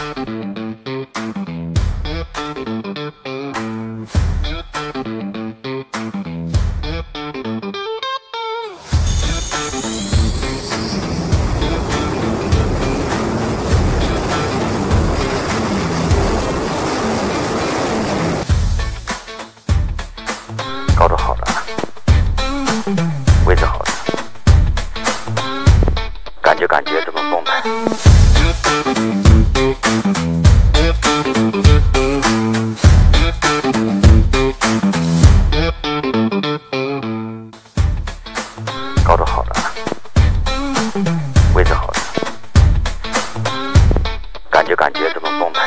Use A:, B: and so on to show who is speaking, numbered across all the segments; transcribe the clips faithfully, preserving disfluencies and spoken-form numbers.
A: 高度好的，位置好的，感觉感觉这么澎湃。高度好的，位置好的，感觉感觉这么澎湃。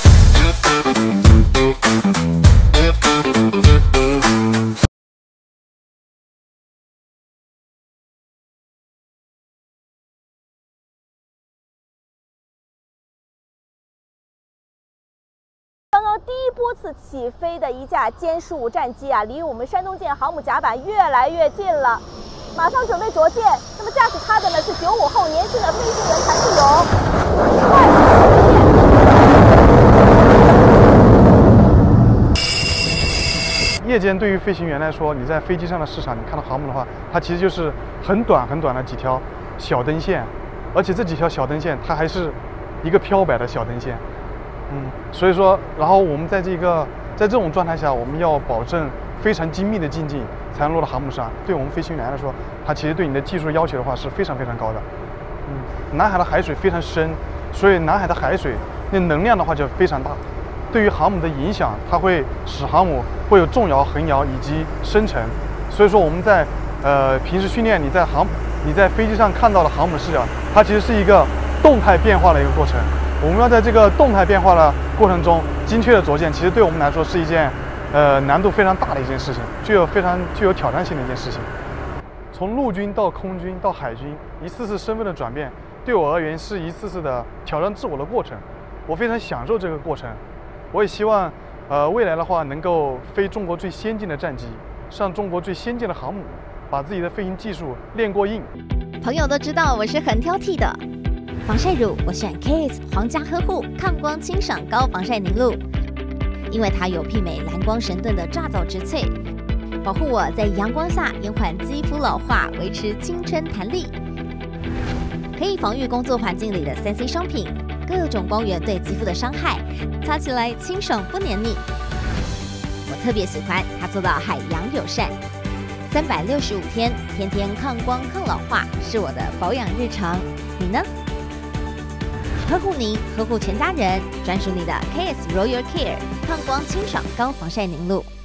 B: 刚刚第一波次起飞的一架歼十五战机啊，离我们山东舰航母甲板越来越近了，马上准备着舰。那么驾驶它的呢是九五后年轻的飞行员谭志勇。
C: 夜间对于飞行员来说，你在飞机上的视场，你看到航母的话，它其实就是很短很短的几条小灯线，而且这几条小灯线它还是一个飘摆的小灯线。嗯，所以说，然后我们在这个在这种状态下，我们要保证非常精密的进境才能落到航母上。对我们飞行员来说，它其实对你的技术要求的话是非常非常高的。嗯，南海的海水非常深，所以南海的海水那能量的话就非常大，对于航母的影响，它会使航母会有重摇、横摇以及深沉。所以说我们在呃平时训练，你在航你在飞机上看到的航母视角，它其实是一个动态变化的一个过程。我们要在这个动态变化的过程中精确的着舰，其实对我们来说是一件呃难度非常大的一件事情，具有非常具有挑战性的一件事情。从陆军到空军到海军，一次次身份的转变，对我而言是一次次的挑战自我的过程。我非常享受这个过程，我也希望呃未来的话能够飞中国最先进的战机，上中国最先进的航母，把自己的飞行技术练过硬。
D: 朋友都知道我是很挑剔的。防晒乳我选 K S 皇家呵护抗光清爽高防晒凝露，因为它有媲美蓝光神盾的乍早植萃，保护我在阳光下延缓肌肤老化，维持青春弹力，可以防御工作环境里的三 C 商品，各种光源对肌肤的伤害，擦起来清爽不黏腻。我特别喜欢它做到海洋友善，三百六十五天，天天抗光抗老化，是我的保养日常。你呢？呵护您，呵护全家人，专属你的 K S Royal Care 抗光清爽高防晒凝露。